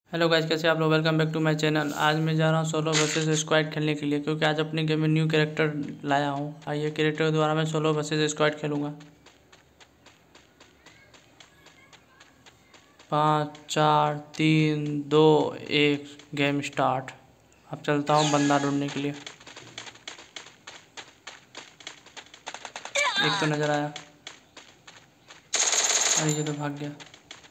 Hello guys, कैसे आप लोग। Welcome back to my channel. आज मैं जा रहा हूँ सोलो वर्सेस स्क्वाड खेलने के लिए, क्योंकि आज अपने गेम में न्यू कैरेक्टर लाया हूँ और ये कैरेक्टर द्वारा मैं सोलो वर्सेस स्क्वाड खेलूँगा। 5 4 3 2 1 गेम स्टार्ट। अब चलता हूँ बंदा ढूंढने के लिए। एक तो नज़र आया, अरे ये तो भाग गया।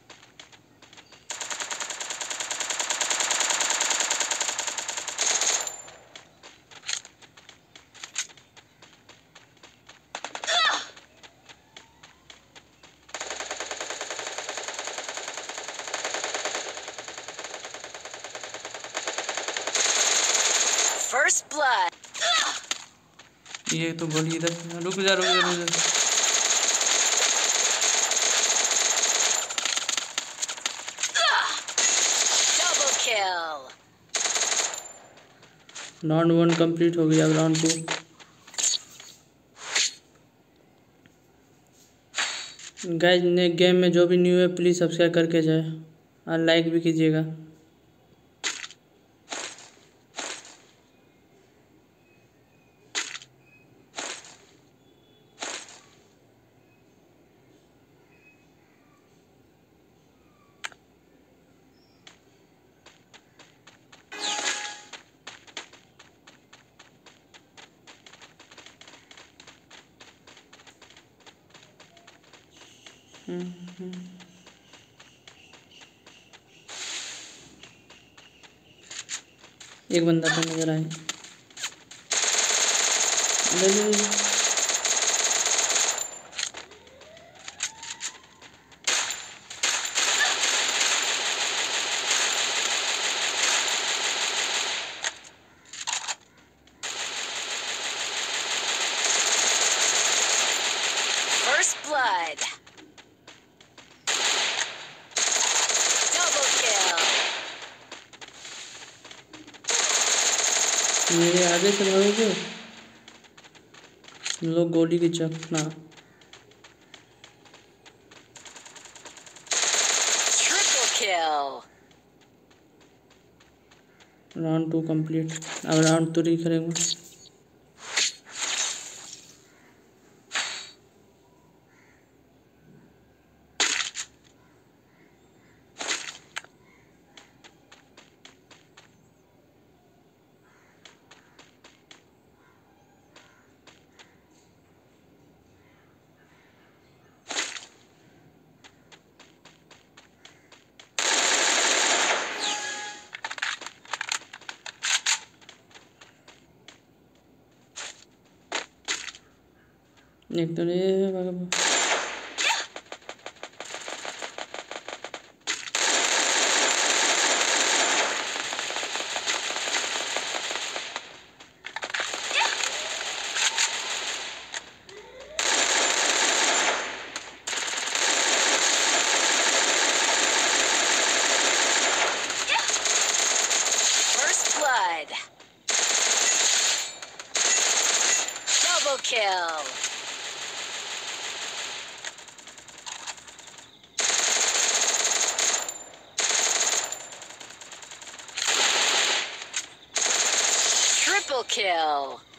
First blood. ये तो गोली इधर। रुक जा रुक जा रुक जा। Double kill. राउंड 1 कंप्लीट हो गया। अब राउंड 2। गाइस, ने गेम में जो भी न्यू है प्लीज़ सब्सक्राइब करके जाए और लाइक भी कीजिएगा। एक बंदा तो नजर आया। ले ले ले। First blood. Double kill. मेरे आगे से भागोगे, लोग गोली की चकना। Triple kill. Round 2 complete. अब राउंड 3 करेंगे। एक तो ये First blood. Double kill. Triple kill.